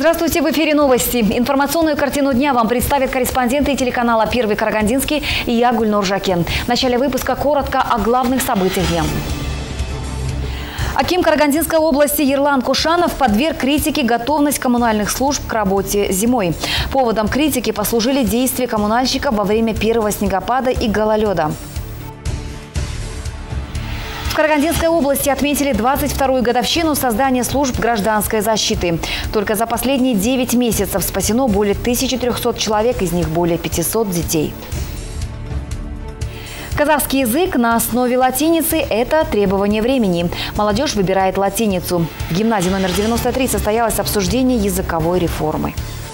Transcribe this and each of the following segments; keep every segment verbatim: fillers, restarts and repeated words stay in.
Здравствуйте, в эфире новости. Информационную картину дня вам представят корреспонденты телеканала «Первый Карагандинский» и я, Гульнур Жакен. В начале выпуска коротко о главных событиях дня. Аким Карагандинской области Ерлан Кушанов подверг критике готовность коммунальных служб к работе зимой. Поводом критики послужили действия коммунальщиков во время первого снегопада и гололеда. В Карагандинской области отметили двадцать вторую годовщину создания служб гражданской защиты. Только за последние девять месяцев спасено более тысячи трёхсот человек, из них более пятисот детей. Казахский язык на основе латиницы – это требование времени. Молодежь выбирает латиницу. В гимназии номер девяносто три состоялось обсуждение языковой реформы.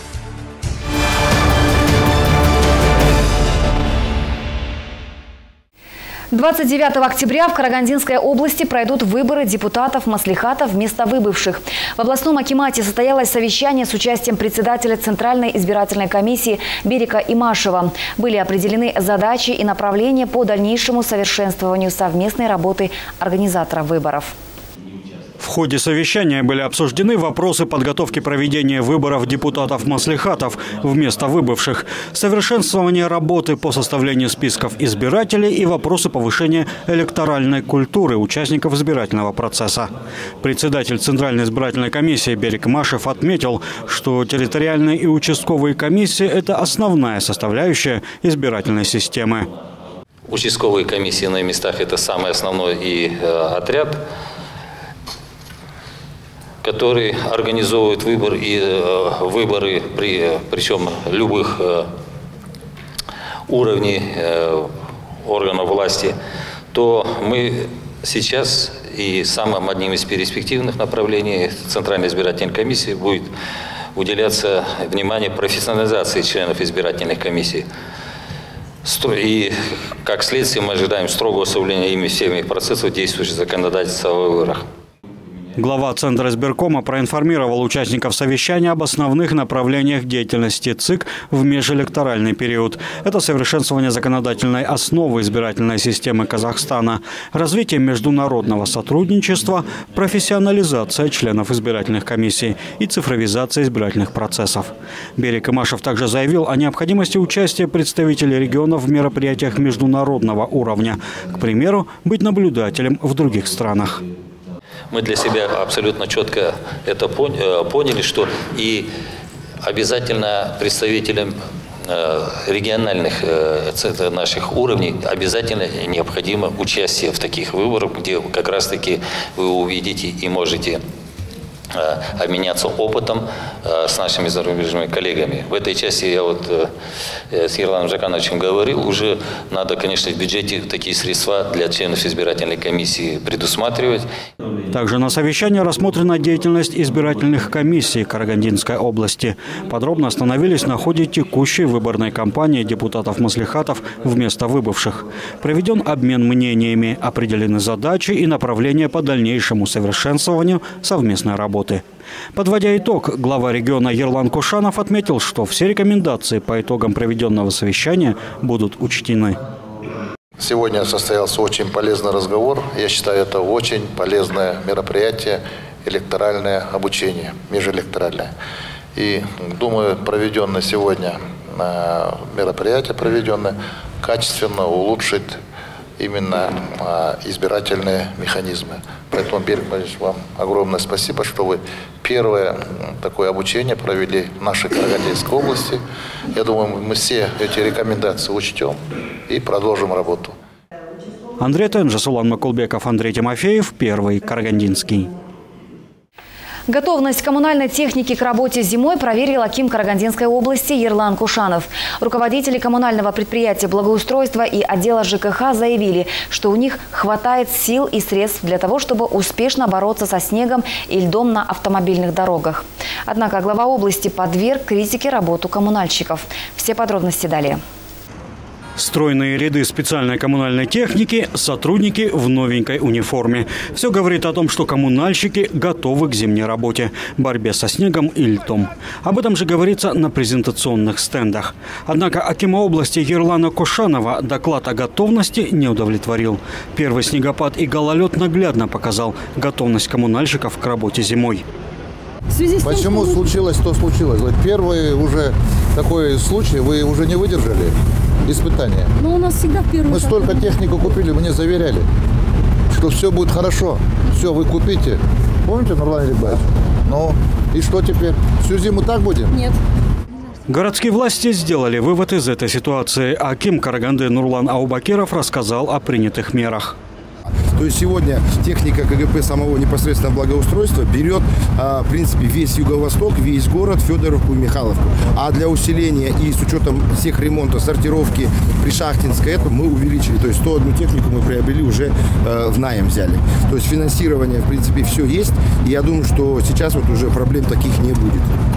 двадцать девятого октября в Карагандинской области пройдут выборы депутатов маслихатов вместо выбывших. В областном акимате состоялось совещание с участием председателя Центральной избирательной комиссии Берика Имашева. Были определены задачи и направления по дальнейшему совершенствованию совместной работы организаторов выборов. В ходе совещания были обсуждены вопросы подготовки проведения выборов депутатов маслихатов вместо выбывших, совершенствование работы по составлению списков избирателей и вопросы повышения электоральной культуры участников избирательного процесса. Председатель Центральной избирательной комиссии Берик Имашев отметил, что территориальные и участковые комиссии – это основная составляющая избирательной системы. Участковые комиссии на местах – это самый основной и э, отряд, который организовывает выбор и э, выборы, при, причем любых э, уровней э, органов власти, то мы сейчас и самым одним из перспективных направлений Центральной избирательной комиссии будет уделяться внимание профессионализации членов избирательных комиссий. И как следствие мы ожидаем строгого соблюдения ими всеми процессов действующих законодательства о выборах. Глава Центра избиркома проинформировал участников совещания об основных направлениях деятельности ЦИК в межэлекторальный период. Это совершенствование законодательной основы избирательной системы Казахстана, развитие международного сотрудничества, профессионализация членов избирательных комиссий и цифровизация избирательных процессов. Берик Имашев также заявил о необходимости участия представителей регионов в мероприятиях международного уровня. К примеру, быть наблюдателем в других странах. Мы для себя абсолютно четко это поняли, что и обязательно представителям региональных наших уровней обязательно необходимо участие в таких выборах, где как раз-таки вы увидите и можете обменяться опытом с нашими зарубежными коллегами. В этой части я вот с Ерланом Жакановичем говорил, уже надо, конечно, в бюджете такие средства для членов избирательной комиссии предусматривать. Также на совещании рассмотрена деятельность избирательных комиссий Карагандинской области. Подробно остановились на ходе текущей выборной кампании депутатов маслихатов вместо выбывших. Проведен обмен мнениями, определены задачи и направления по дальнейшему совершенствованию совместной работы. Подводя итог, глава региона Ерлан Кушанов отметил, что все рекомендации по итогам проведенного совещания будут учтены. Сегодня состоялся очень полезный разговор. Я считаю, это очень полезное мероприятие, электоральное обучение, межэлекторальное. И думаю, проведенное сегодня мероприятие, проведенное, качественно улучшит именно избирательные механизмы. Поэтому, Берик Владимирович, вам огромное спасибо, что вы первое такое обучение провели в нашей Карагандинской области. Я думаю, мы все эти рекомендации учтем и продолжим работу. Андрей Тенжес, Улан Макулбеков, Андрей Тимофеев, Первый Карагандинский. Готовность коммунальной техники к работе зимой проверил аким Карагандинской области Ерлан Кушанов. Руководители коммунального предприятия благоустройства и отдела ЖКХ заявили, что у них хватает сил и средств для того, чтобы успешно бороться со снегом и льдом на автомобильных дорогах. Однако глава области подверг критике работу коммунальщиков. Все подробности далее. Стройные ряды специальной коммунальной техники, сотрудники в новенькой униформе. Все говорит о том, что коммунальщики готовы к зимней работе, борьбе со снегом и льдом. Об этом же говорится на презентационных стендах. Однако акима области Ерлана Кушанова доклад о готовности не удовлетворил. Первый снегопад и гололед наглядно показал готовность коммунальщиков к работе зимой. В связи с тем, Почему что... случилось, то случилось? Вот первый уже такой случай, вы уже не выдержали испытания. Но у нас всегда в первый Мы этап. столько технику купили, мне заверяли, что все будет хорошо. Все, вы купите. Помните, Нурлан Ерикбаевич? Ну, и что теперь? Всю зиму так будем? Нет. Городские власти сделали вывод из этой ситуации. Аким Караганды Нурлан Аубакиров рассказал о принятых мерах. То есть сегодня техника КГП самого непосредственно благоустройства берет, в принципе, весь юго-восток, весь город, Федоровку и Михайловку. А для усиления и с учетом всех ремонтов, сортировки, Пришахтинска, это мы увеличили. То есть сто одну технику мы приобрели, уже в найм взяли. То есть финансирование, в принципе, все есть. И я думаю, что сейчас вот уже проблем таких не будет.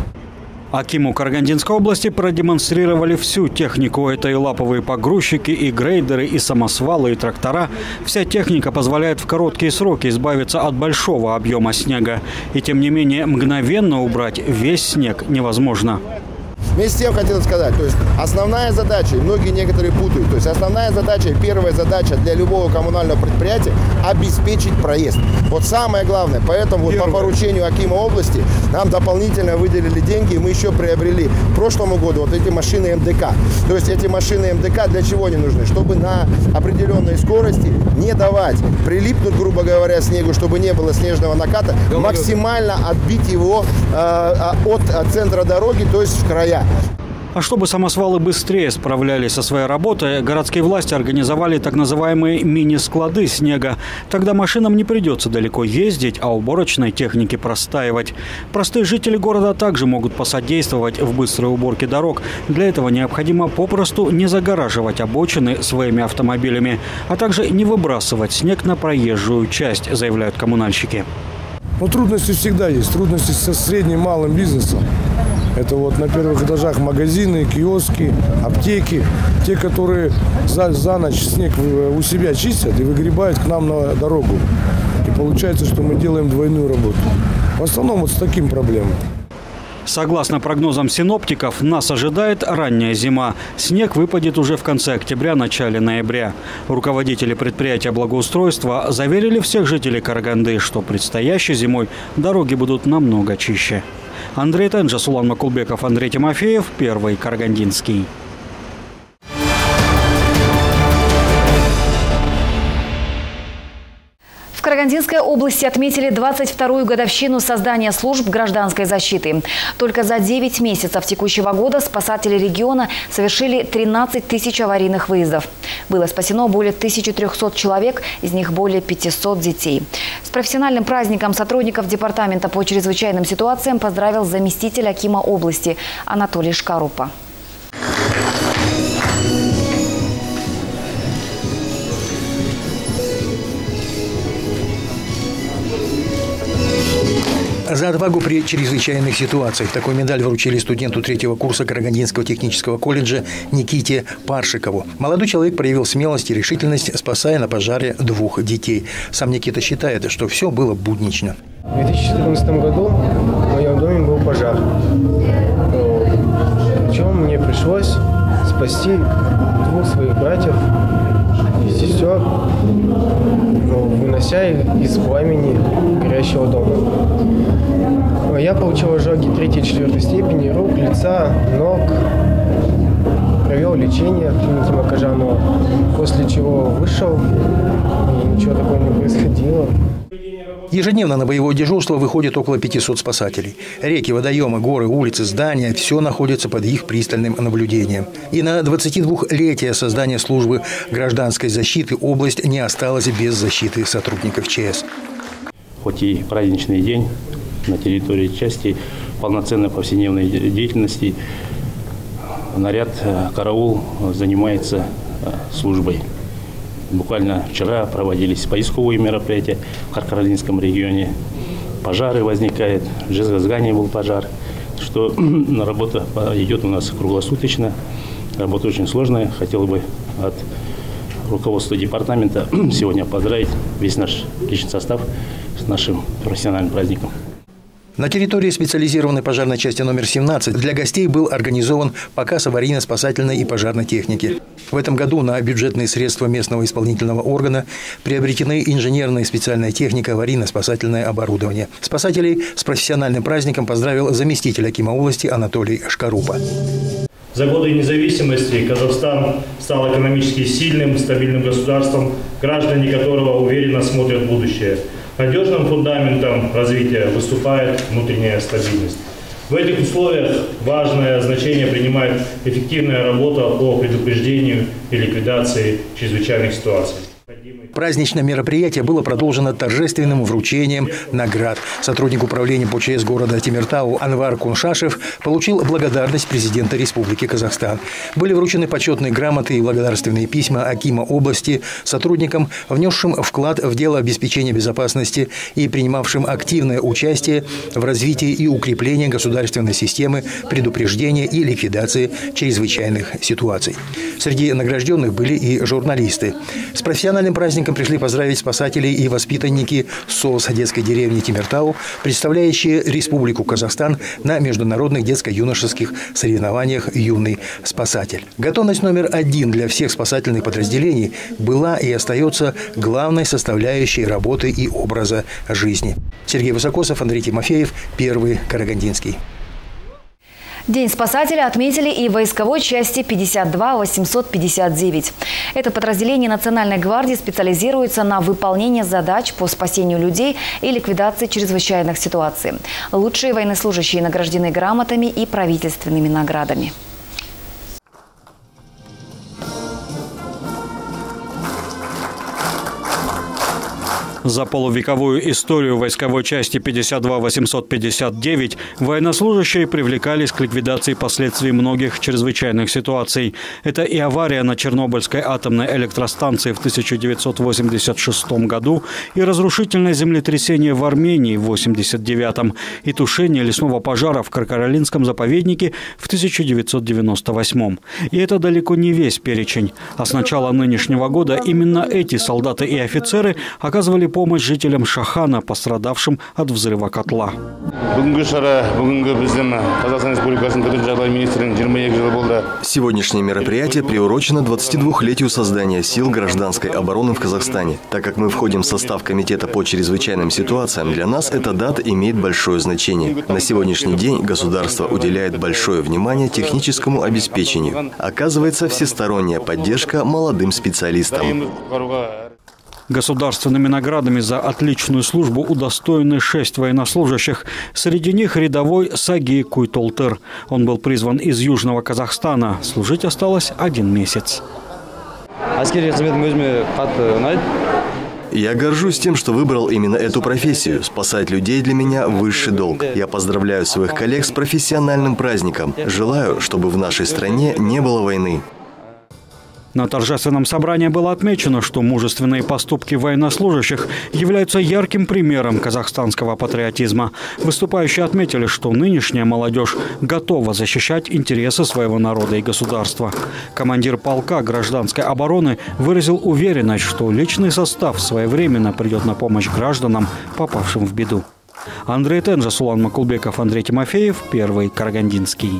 Акиму Карагандинской области продемонстрировали всю технику. Это и лаповые погрузчики, и грейдеры, и самосвалы, и трактора. Вся техника позволяет в короткие сроки избавиться от большого объема снега. И тем не менее мгновенно убрать весь снег невозможно. Вместе с тем хотел сказать, то есть основная задача, и многие некоторые путают, то есть основная задача, первая задача для любого коммунального предприятия – обеспечить проезд. Вот самое главное. Поэтому вот по поручению Акима области нам дополнительно выделили деньги, и мы еще приобрели к прошлому году вот эти машины МДК. То есть эти машины МДК для чего они нужны? Чтобы на определенной скорости не давать прилипнуть, грубо говоря, снегу, чтобы не было снежного наката, максимально отбить его э, от, от центра дороги, то есть в края. А чтобы самосвалы быстрее справлялись со своей работой, городские власти организовали так называемые мини-склады снега. Тогда машинам не придется далеко ездить, а уборочной технике простаивать. Простые жители города также могут посодействовать в быстрой уборке дорог. Для этого необходимо попросту не загораживать обочины своими автомобилями, а также не выбрасывать снег на проезжую часть, заявляют коммунальщики. Но трудности всегда есть. Трудности со средним малым бизнесом. Это вот на первых этажах магазины, киоски, аптеки. Те, которые за, за ночь снег у себя чистят и выгребают к нам на дорогу. И получается, что мы делаем двойную работу. В основном вот с таким проблемой. Согласно прогнозам синоптиков, нас ожидает ранняя зима. Снег выпадет уже в конце октября, начале ноября. Руководители предприятия благоустройства заверили всех жителей Караганды, что предстоящей зимой дороги будут намного чище. Андрей Тенджа, Сулан Макулбеков, Андрей Тимофеев, Первый Карагандинский. В Карагандинской области отметили двадцать вторую годовщину создания служб гражданской защиты. Только за девять месяцев текущего года спасатели региона совершили тринадцать тысяч аварийных выездов. Было спасено более тысячи трёхсот человек, из них более пятисот детей. С профессиональным праздником сотрудников Департамента по чрезвычайным ситуациям поздравил заместитель акима области Анатолий Шкарупа. За отвагу при чрезвычайных ситуациях такой медаль вручили студенту третьего курса Карагандинского технического колледжа Никите Паршикову. Молодой человек проявил смелость и решительность, спасая на пожаре двух детей. Сам Никита считает, что все было буднично. В две тысячи четырнадцатом году в моем доме был пожар. Причем мне пришлось спасти двух своих братьев и сестер, вынося их из пламени горящего дома. Я получил ожоги третьей и четвертой степени рук, лица, ног. Провел лечение в клинике Макажанова, после чего вышел, и ничего такого не происходило. Ежедневно на боевое дежурство выходит около пятисот спасателей. Реки, водоемы, горы, улицы, здания – все находится под их пристальным наблюдением. И на двадцатидвухлетие создания службы гражданской защиты область не осталась без защиты сотрудников ЧС. Хоть и праздничный день, на территории части полноценной повседневной деятельности наряд «Караул» занимается службой. Буквально вчера проводились поисковые мероприятия в Карагандинском регионе. Пожары возникают, в Жезказгане был пожар. Что работа идет у нас круглосуточно. Работа очень сложная. Хотел бы от руководства департамента сегодня поздравить весь наш личный состав с нашим профессиональным праздником. На территории специализированной пожарной части номер семнадцать для гостей был организован показ аварийно-спасательной и пожарной техники. В этом году на бюджетные средства местного исполнительного органа приобретены инженерная и специальная техника, аварийно-спасательное оборудование. Спасателей с профессиональным праздником поздравил заместитель акима области Анатолий Шкарупа. За годы независимости Казахстан стал экономически сильным, стабильным государством, граждане которого уверенно смотрят в будущее. Надежным фундаментом развития выступает внутренняя стабильность. В этих условиях важное значение принимает эффективная работа по предупреждению и ликвидации чрезвычайных ситуаций. Праздничное мероприятие было продолжено торжественным вручением наград. Сотрудник управления по ЧС города Темиртау Анвар Куншашев получил благодарность президента Республики Казахстан. Были вручены почетные грамоты и благодарственные письма акима области сотрудникам, внесшим вклад в дело обеспечения безопасности и принимавшим активное участие в развитии и укреплении государственной системы предупреждения и ликвидации чрезвычайных ситуаций. Среди награжденных были и журналисты. С профессиональным праздником пришли поздравить спасателей и воспитанники СОС детской деревни Темиртау, представляющие Республику Казахстан на международных детско-юношеских соревнованиях «Юный спасатель». Готовность номер один для всех спасательных подразделений была и остается главной составляющей работы и образа жизни. Сергей Высокосов, Андрей Тимофеев, Первый Карагандинский. День спасателя отметили и в войсковой части пятьдесят два восемьсот пятьдесят девять. Это подразделение Национальной гвардии специализируется на выполнении задач по спасению людей и ликвидации чрезвычайных ситуаций. Лучшие военнослужащие награждены грамотами и правительственными наградами. За полувековую историю войсковой части пятьдесят два восемьсот пятьдесят девять военнослужащие привлекались к ликвидации последствий многих чрезвычайных ситуаций. Это и авария на Чернобыльской атомной электростанции в тысяча девятьсот восемьдесят шестом году, и разрушительное землетрясение в Армении в восемьдесят девятом, и тушение лесного пожара в Каркаралинском заповеднике в тысяча девятьсот девяносто восьмом. И это далеко не весь перечень. А с начала нынешнего года именно эти солдаты и офицеры оказывали помощь жителям Шахана, пострадавшим от взрыва котла. Сегодняшнее мероприятие приурочено двадцатидвухлетию создания сил гражданской обороны в Казахстане. Так как мы входим в состав Комитета по чрезвычайным ситуациям, для нас эта дата имеет большое значение. На сегодняшний день государство уделяет большое внимание техническому обеспечению. Оказывается всесторонняя поддержка молодым специалистам. Государственными наградами за отличную службу удостоены шесть военнослужащих. Среди них рядовой Саги Куйтолтыр. Он был призван из Южного Казахстана. Служить осталось один месяц. Я горжусь тем, что выбрал именно эту профессию. Спасать людей для меня – высший долг. Я поздравляю своих коллег с профессиональным праздником. Желаю, чтобы в нашей стране не было войны. На торжественном собрании было отмечено, что мужественные поступки военнослужащих являются ярким примером казахстанского патриотизма. Выступающие отметили, что нынешняя молодежь готова защищать интересы своего народа и государства. Командир полка гражданской обороны выразил уверенность, что личный состав своевременно придет на помощь гражданам, попавшим в беду. Андрей Тенжа, Сулан Макулбеков, Андрей Тимофеев, Первый Карагандинский.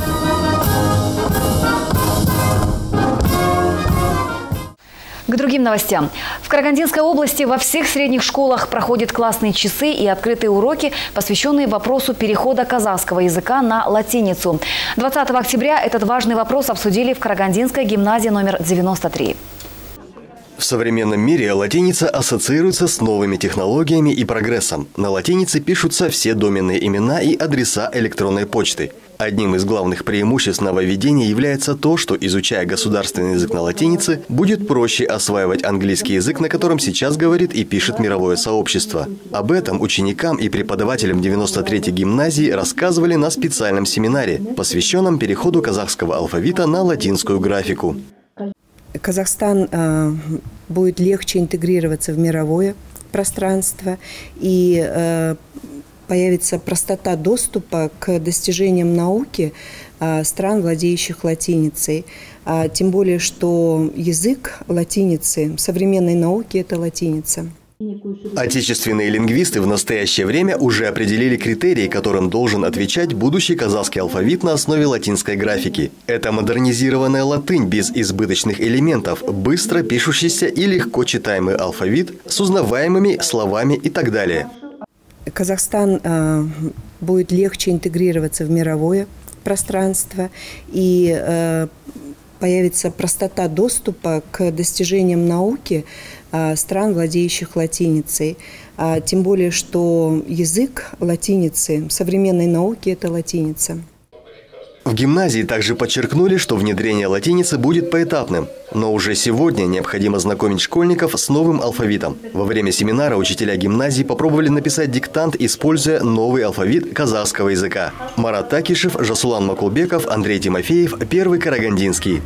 К другим новостям. В Карагандинской области во всех средних школах проходят классные часы и открытые уроки, посвященные вопросу перехода казахского языка на латиницу. двадцатого октября этот важный вопрос обсудили в Карагандинской гимназии номер девяносто три. В современном мире латиница ассоциируется с новыми технологиями и прогрессом. На латинице пишутся все доменные имена и адреса электронной почты. Одним из главных преимуществ нововведения является то, что, изучая государственный язык на латинице, будет проще осваивать английский язык, на котором сейчас говорит и пишет мировое сообщество. Об этом ученикам и преподавателям девяносто третьей гимназии рассказывали на специальном семинаре, посвященном переходу казахского алфавита на латинскую графику. Казахстан э, будет легче интегрироваться в мировое пространство, и э, появится простота доступа к достижениям науки э, стран, владеющих латиницей. А, тем более, что язык латиницы, современной науки – это латиница. Отечественные лингвисты в настоящее время уже определили критерии, которым должен отвечать будущий казахский алфавит на основе латинской графики. Это модернизированная латынь без избыточных элементов, быстро пишущийся и легко читаемый алфавит с узнаваемыми словами и так далее. Казахстан э, будет легче интегрироваться в мировое пространство, и э, появится простота доступа к достижениям науки э, стран, владеющих латиницей. А, тем более, что язык латиницы, современной науки – это латиница. В гимназии также подчеркнули, что внедрение латиницы будет поэтапным. Но уже сегодня необходимо знакомить школьников с новым алфавитом. Во время семинара учителя гимназии попробовали написать диктант, используя новый алфавит казахского языка. Марат Такишев, Жасулан Макулбеков, Андрей Тимофеев, Первый Карагандинский.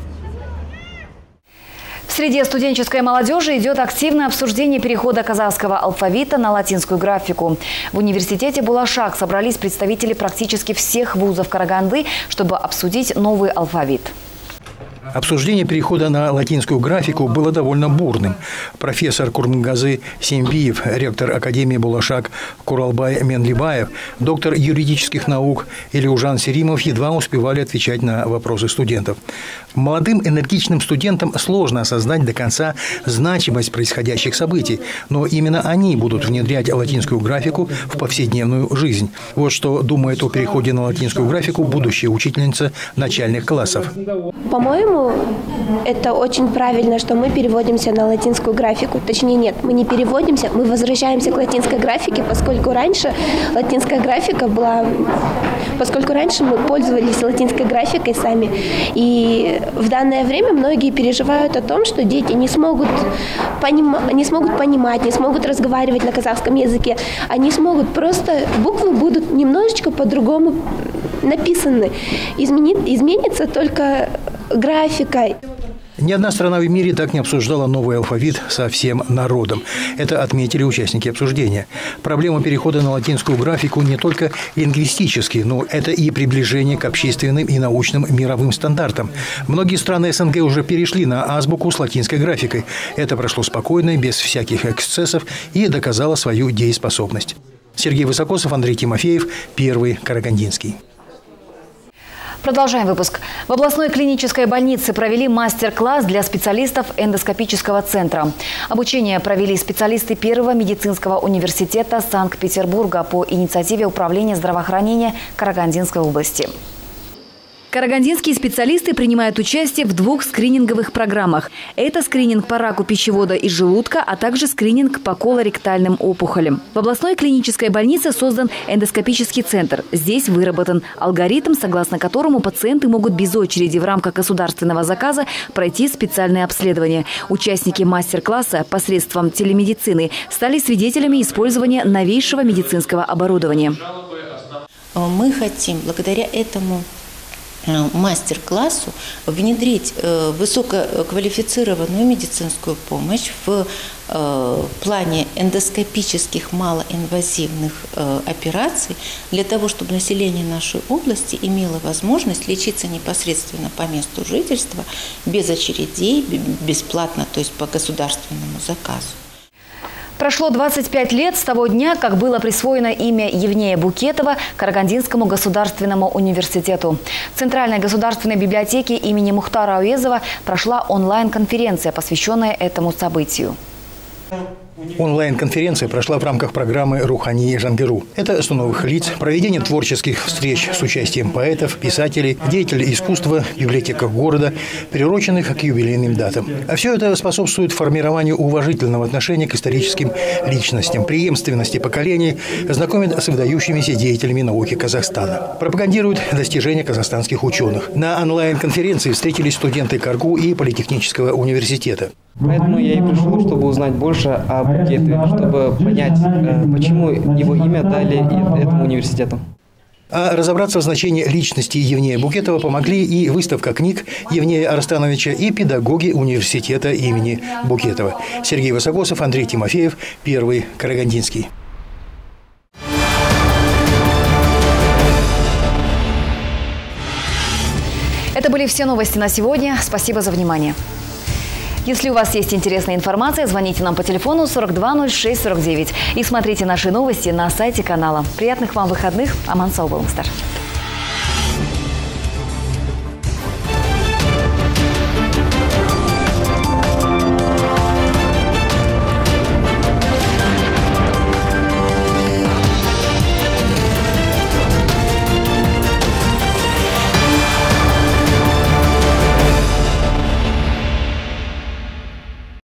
В среде студенческой молодежи идет активное обсуждение перехода казахского алфавита на латинскую графику. В университете Булашак собрались представители практически всех вузов Караганды, чтобы обсудить новый алфавит. Обсуждение перехода на латинскую графику было довольно бурным. Профессор Курмангазы Сембиев, ректор Академии Булашак Куралбай Менлибаев, доктор юридических наук Илюжан Серимов едва успевали отвечать на вопросы студентов. Молодым энергичным студентам сложно осознать до конца значимость происходящих событий, но именно они будут внедрять латинскую графику в повседневную жизнь. Вот что думает о переходе на латинскую графику будущая учительница начальных классов. По-моему, это очень правильно, что мы переводимся на латинскую графику. Точнее, нет, мы не переводимся, мы возвращаемся к латинской графике, поскольку раньше латинская графика была... Поскольку раньше мы пользовались латинской графикой сами. И в данное время многие переживают о том, что дети не смогут, поним... не смогут понимать, не смогут разговаривать на казахском языке. Они смогут просто... Буквы будут немножечко по-другому написаны. Изменит... Изменится только графика. Ни одна страна в мире так не обсуждала новый алфавит со всем народом. Это отметили участники обсуждения. Проблема перехода на латинскую графику не только лингвистически, но это и приближение к общественным и научным мировым стандартам. Многие страны СНГ уже перешли на азбуку с латинской графикой. Это прошло спокойно, без всяких эксцессов и доказало свою дееспособность. Сергей Высокосов, Андрей Тимофеев, Первый Карагандинский. Продолжаем выпуск. В областной клинической больнице провели мастер-класс для специалистов эндоскопического центра. Обучение провели специалисты Первого медицинского университета Санкт-Петербурга по инициативе Управления здравоохранения Карагандинской области. Карагандинские специалисты принимают участие в двух скрининговых программах. Это скрининг по раку пищевода и желудка, а также скрининг по колоректальным опухолям. В областной клинической больнице создан эндоскопический центр. Здесь выработан алгоритм, согласно которому пациенты могут без очереди в рамках государственного заказа пройти специальное обследование. Участники мастер-класса посредством телемедицины стали свидетелями использования новейшего медицинского оборудования. Мы хотим благодаря этому мастер-классу внедрить высококвалифицированную медицинскую помощь в плане эндоскопических малоинвазивных операций для того, чтобы население нашей области имело возможность лечиться непосредственно по месту жительства, без очередей, бесплатно, то есть по государственному заказу. Прошло двадцать пять лет с того дня, как было присвоено имя Евнея Букетова Карагандинскому государственному университету. В Центральной государственной библиотеке имени Мухтара Ауезова прошла онлайн-конференция, посвященная этому событию. Онлайн-конференция прошла в рамках программы «Рухани Жангиру». Это сто новых лиц, проведение творческих встреч с участием поэтов, писателей, деятелей искусства, библиотеках города, приуроченных к юбилейным датам. А все это способствует формированию уважительного отношения к историческим личностям, преемственности поколений, знакомит с выдающимися деятелями науки Казахстана. Пропагандирует достижения казахстанских ученых. На онлайн-конференции встретились студенты КАРГУ и Политехнического университета. Поэтому я и пришел, чтобы узнать больше о Букетове, чтобы понять, почему его имя дали этому университету. А разобраться в значении личности Евнея Букетова помогли и выставка книг Евнея Арстановича, и педагоги университета имени Букетова. Сергей Высокосов, Андрей Тимофеев, Первый Карагандинский. Это были все новости на сегодня. Спасибо за внимание. Если у вас есть интересная информация, звоните нам по телефону сорок два ноль шесть сорок девять и смотрите наши новости на сайте канала. Приятных вам выходных. Аман сау болыңыздар.